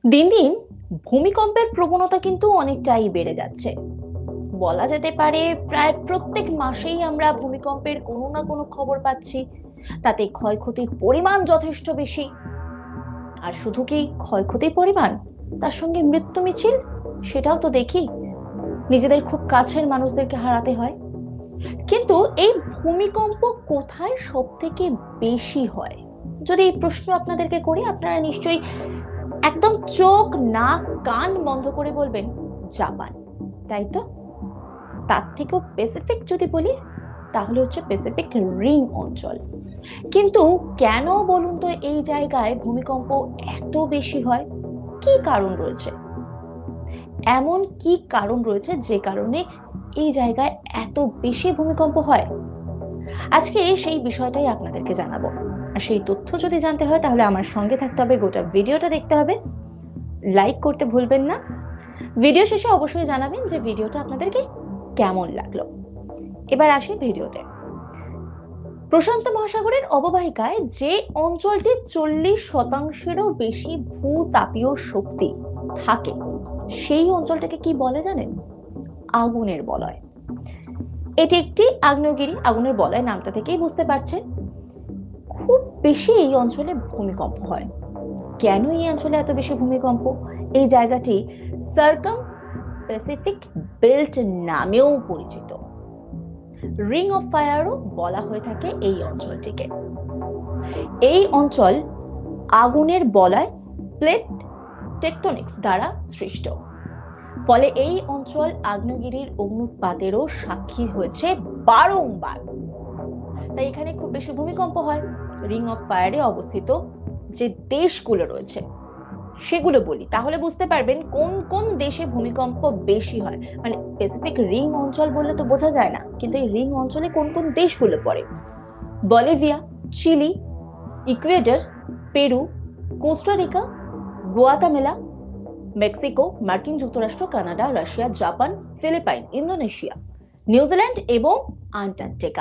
দিন দিন ভূমিকম্পের প্রবণতা কিন্তু অনেকটাই বেড়ে যাচ্ছে। বলা যেতে পারে প্রায় প্রত্যেক মাসেই আমরা ভূমিকম্পের কোনো না কোনো খবর পাচ্ছি। তাতে ক্ষয়ক্ষতির পরিমাণ যথেষ্ট বেশি। আর শুধু কি ক্ষয়ক্ষতির পরিমাণ, তার সঙ্গে মৃত্যু মিছিল, সেটাও তো দেখি। নিজেদের খুব কাছের মানুষদেরকে হারাতে হয়। কিন্তু এই ভূমিকম্প কোথায় সব থেকে বেশি হয়? যদি এই প্রশ্ন আপনাদেরকে করি, আপনারা নিশ্চয়ই একদম চোখ নাক কান বন্ধ করে বলবেন জাপান, তাই তো? তার থেকেও প্যাসিফিক যদি বলি, তাহলে হচ্ছে প্যাসিফিক রিং অঞ্চল। কিন্তু কেন বলুন তো এই জায়গায় ভূমিকম্প এত বেশি হয়? কি কারণ রয়েছে? এমন কি কারণ রয়েছে যে কারণে এই জায়গায় এত বেশি ভূমিকম্প হয়? আজকে সেই বিষয়টাই আপনাদেরকে জানাবো। আর সেই তথ্য যদি জানতে হয়, তাহলে আমার সঙ্গে থাকতে হবে, গোটা ভিডিওটা দেখতে হবে, লাইক করতে ভুলবেন না। ভিডিও শেষে অবশ্যই জানাবেন যে ভিডিওটা আপনাদেরকে কেমন লাগলো। এবার আসি ভিডিওতে। প্রশান্ত মহাসাগরের অববাহিকায় যে অঞ্চলটি 40%-এরও বেশি ভূতাপীয় শক্তি থাকে, সেই অঞ্চলটাকে কি বলে জানেন? আগুনের বলয়। এটি একটি আগ্নেয়গিরি। আগুনের বলয় নামটা থেকেই বুঝতে পারছেন। খুব বেশি এই অঞ্চলে ভূমিকম্প হয়। কেন এই অঞ্চলে এত বেশি ভূমিকম্প? এই জায়গাটি সার্কাম প্যাসিফিক বেল্ট নামেও পরিচিত। রিং অফ ফায়ারও বলা হয়ে থাকে এই অঞ্চলটিকে। এই অঞ্চল আগুনের বলয়, প্লেট টেকটনিক্স দ্বারা সৃষ্ট। ফলে এই অঞ্চল আগ্নেয়গিরির অগ্নুৎপাতেরও সাক্ষী হয়েছে বারংবার। তাই এখানে খুব বেশি ভূমিকম্প হয়। রিং অফ ফায়ারে অবস্থিত যে দেশগুলো রয়েছে সেগুলো বলি, তাহলে বুঝতে পারবেন কোন কোন দেশে ভূমিকম্প বেশি হয়। মানে প্যাসিফিক রিং অঞ্চল বললে তো বোঝা যায় না, কিন্তু এই রিং অঞ্চলে কোন কোন দেশগুলো পড়ে: Bolivia, Chile, Ecuador, Peru, Costa Rica, Guatemala, Mexico, মার্কিন যুক্তরাষ্ট্র, Canada, Russia, Japan, Philippine, Indonesia, New Zealand এবং আন্টার্কটিকা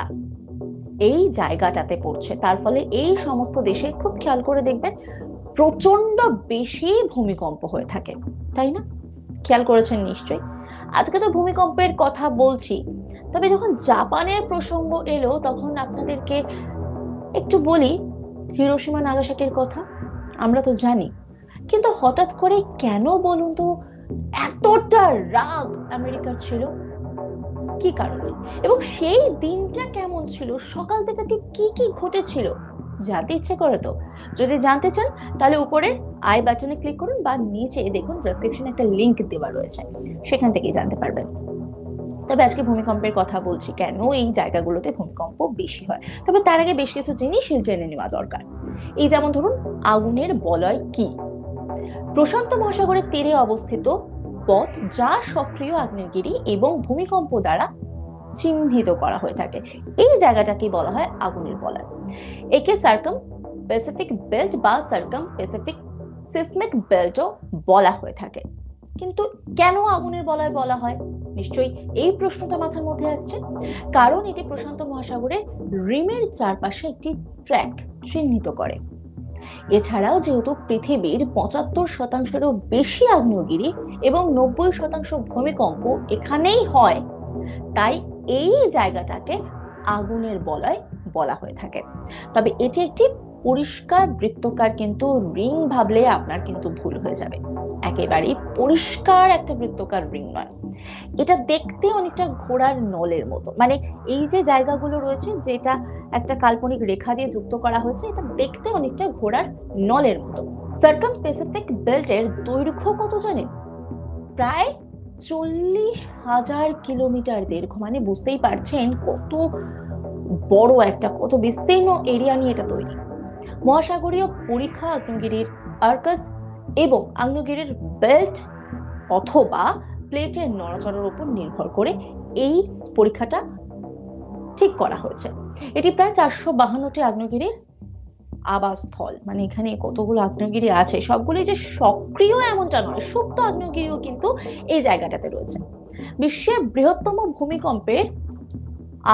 এই জায়গাটাতে পড়ছে। তার ফলে এই সমস্ত দেশে খুব খেয়াল করে দেখবেন প্রচন্ড বেশি ভূমিকম্প হয়ে থাকে, তাই না? খেয়াল করেছেন নিশ্চয়ই। আজকে তো ভূমিকম্পের কথা বলছি, তবে যখন জাপানের প্রসঙ্গ এলো, তখন আপনাদেরকে একটু বলি হিরোশিমা নাগাসাকির কথা। আমরা তো জানি, কিন্তু হঠাৎ করে কেন বলুন তো এতটা রাগ আমেরিকার ছিল? কি কারণে? এবং সেই দিনটা কেমন ছিল? সকাল থেকে ঠিক কি কি ঘটেছিল? জানতে ইচ্ছে করে তো? যদি জানতে চান, তাহলে উপরের আই বাটনে ক্লিক করুন, বা নিচে দেখুন ডেসক্রিপশনে একটা লিংক দেওয়া রয়েছে, সেখান থেকেই জানতে পারবেন। তবে আজকে ভূমিকম্পের কথা বলছি, কেন এই জায়গাগুলোতে ভূমিকম্প বেশি হয়। তবে তার আগে বেশ কিছু জিনিস জেনে নেওয়া দরকার। এই যেমন ধরুন, আগুনের বলয় কি? প্রশান্ত মহাসাগরের তীরে অবস্থিত পথ, যা সক্রিয় আগ্নেয়গিরি এবং ভূমিকম্প দ্বারা চিহ্নিত করা হয়ে থাকে। এই জায়গাটাকে বলা হয় আগুনের বলয়। একে সার্কাম প্যাসিফিক বেল্ট বা সার্কাম প্যাসিফিক সিসমিক বেল্টও বলা হয়ে থাকে। কিন্তু কেন আগুনের বলয় বলা হয়? নিশ্চয়ই এই প্রশ্নটা মাথার মধ্যে আসছে। কারণ এটি প্রশান্ত মহাসাগরের রিমের চারপাশে একটি ট্র্যাক চিহ্নিত করে। এছাড়াও যেহেতু পৃথিবীর 75%-এরও বেশি আগ্নেয়গিরি এবং 90% ভূমিকম্প এখানেই হয়, তাই এই জায়গাটাকে আগুনের বলয় বলা হয়ে থাকে। তবে এটি একটি পরিষ্কার বৃত্তাকার, কিন্তু রিং ভাবলে আপনার কিন্তু ভুল হয়ে যাবে। একেবারেই পরিষ্কার একটা বৃত্তাকার রিং নয়। এটা দেখতে অনেকটা ঘোড়ার নলের মতো। মানে এই যে জায়গাগুলো রয়েছে, যেটা একটা কাল্পনিক রেখা দিয়ে যুক্ত করা হয়েছে, এটা দেখতে অনেকটা ঘোড়ার নলের মতো। সার্কাম প্যাসিফিক বেল্টের দৈর্ঘ্য কত জানেন? প্রায় 40,000 কিলোমিটার দীর্ঘ। মানে বুঝতেই পারছেন কত বড় একটা, কত বিস্তীর্ণ এরিয়া নিয়ে এটা তৈরি। মহাসাগরীয় পরীক্ষা, আগ্নেয়গিরির আর্কাস এবং আগ্নেয়গিরির বেল্ট অথবা প্লেটের নড়াচড়ার উপর নির্ভর করে এই পরীক্ষাটা ঠিক করা হয়েছে। এটি প্রায় 452টি আগ্নেয়গিরির আবাসস্থল। মানে এখানে কতগুলো আগ্নেয়গিরি আছে, সবগুলো যে সক্রিয় এমনটা নয়, সুপ্ত আগ্নেয়গিরিও কিন্তু এই জায়গাটাতে রয়েছে। বিশ্বের বৃহত্তম ভূমিকম্পের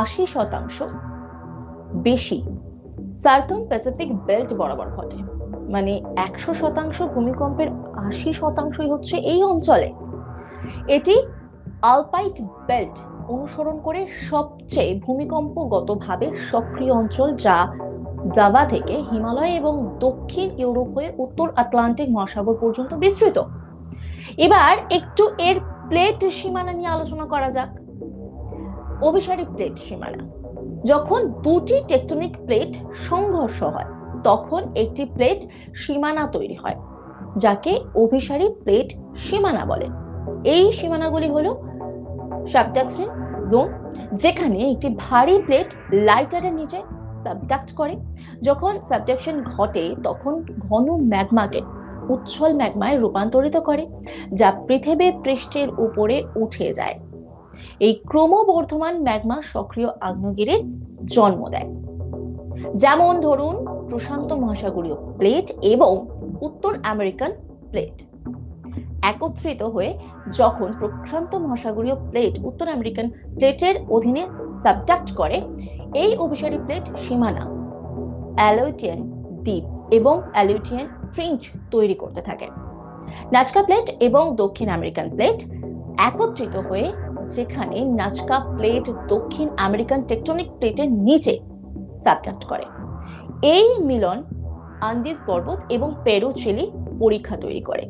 80% বেশি সার্কাম প্যাসিফিক বেল্ট বরাবর ঘটে। মানে 100% ভূমিকম্পের 80%ই হচ্ছে এই অঞ্চলে। এটি আলপাইট বেল্ট অনুসরণ করে সবচেয়ে ভূমিকম্পগতভাবে সক্রিয় অঞ্চল, যা জাভা থেকে হিমালয় এবং দক্ষিণ ইউরোপ হয়ে উত্তর আটলান্টিক মহাসাগর পর্যন্ত বিস্তৃত। এবার একটু এর প্লেট সীমানা নিয়ে আলোচনা করা যাক। অভিসারী প্লেট সীমানা: যখন দুটি টেকটনিক প্লেট সংঘর্ষ হয় তখন একটি প্লেট সীমানা তৈরি হয়, যাকে অভিসারী প্লেট সীমানা বলে। এই সীমানাগুলি হলো সাবডাকশন জোন, যেখানে একটি ভারী প্লেট লাইটারের নিচে সাবডাক্ট করে। যখন সাবডাকশন ঘটে তখন ঘন ম্যাগমাকে উচ্ছল ম্যাগমায় রূপান্তরিত করে, যা পৃথিবীর পৃষ্ঠের উপরে উঠে যায়। এই ক্রমবর্ধমান ম্যাগমা সক্রিয় আগ্নেয়গিরির জন্ম দেয়, যেমন ধরুন প্রশান্ত মহাসাগরীয় প্লেট এবং উত্তর আমেরিকান প্লেট একত্রিত হয়ে যখন প্রশান্ত মহাসাগরীয় প্লেট উত্তর আমেরিকান প্লেটের অধীনে সাবডাক্ট করে, এই অভিসারী প্লেট সীমানা অ্যালেউটিয়ান দ্বীপ এবং অ্যালেউটিয়ান ট্রেঞ্চ তৈরি করতে থাকে। নাজকা প্লেট এবং দক্ষিণ আমেরিকান প্লেট একত্রিত হয়ে যেখানে নাজকা প্লেট দক্ষিণ আমেরিকান টেকটনিক প্লেটের নিচে সাবডাক্ট করে। এই মিলন আন্দিজ পর্বত এবং পেরু চিলি পরীক্ষা তৈরি করে।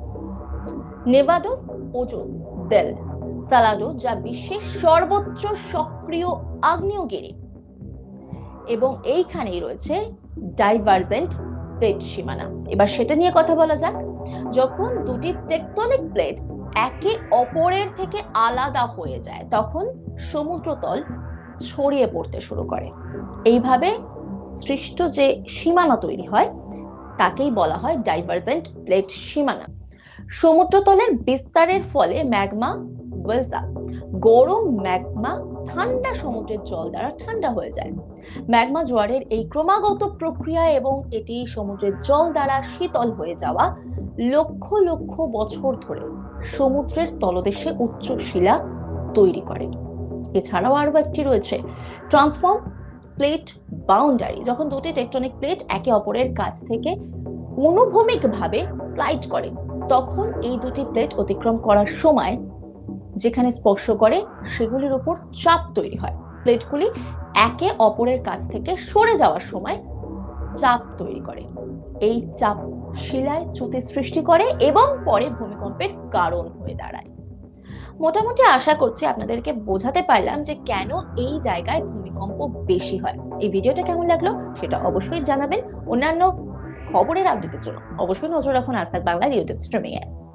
নেভাডোস ওজোস দেল সালাডো, যা বিশ্বের সর্বোচ্চ সক্রিয় আগ্নেয়গিরি, এবং এইখানেই রয়েছে ডাইভারজেন্ট প্লেট সীমানা। এবার সেটা নিয়ে কথা বলা যাক। যখন দুটি টেকটনিক প্লেট একে অপরের থেকে আলাদা হয়ে যায় তখন সমুদ্রতল ছড়িয়ে পড়তে শুরু করে। এইভাবে সৃষ্ট যে সীমানা তৈরি হয় তাকেই বলা হয় ডাইভারজেন্ট প্লেট সীমানা। সমুদ্রতলের বিস্তারের ফলে ম্যাগমা ওয়েলস আপ। গরম ম্যাগমা ঠান্ডা সমুদ্রের জল দ্বারা ঠান্ডা হয়ে যায়। ম্যাগমা জোয়ারের এই ক্রমাগত প্রক্রিয়া এবং এটি সমুদ্রের জল দ্বারা শীতল হয়ে যাওয়া লক্ষ লক্ষ বছর ধরে সমুদ্রের তলদেশে উচ্চ শিলা তৈরি করে। এছাড়াও আরো একটি রয়েছে ট্রান্সফর্ম প্লেট বাউন্ডারি। যখন দুটি টেকটনিক প্লেট একে অপরের কাছ থেকে অনুভূমিকভাবে স্লাইড করে তখন এই দুটি প্লেট অতিক্রম করার সময় যেখানে স্পর্শ করে সেগুলির উপর চাপ তৈরি হয়। প্লেটগুলি একে অপরের কাছ থেকে সরে যাওয়ার সময় চাপ তৈরি করে। এই চাপ শিলায় চ্যুতি সৃষ্টি করে এবং পরে ভূমিকম্পের কারণ হয়ে দাঁড়ায়। মোটামুটি আশা করছি আপনাদেরকে বোঝাতে পারলাম যে কেন এই জায়গায় ভূমিকম্প বেশি হয়। এই ভিডিওটা কেমন লাগলো সেটা অবশ্যই জানাবেন। অন্যান্য খবরের আপডেটের জন্য অবশ্যই নজর রাখুন আজ তাক বাংলার ইউটিউব স্ট্রিমিং এ।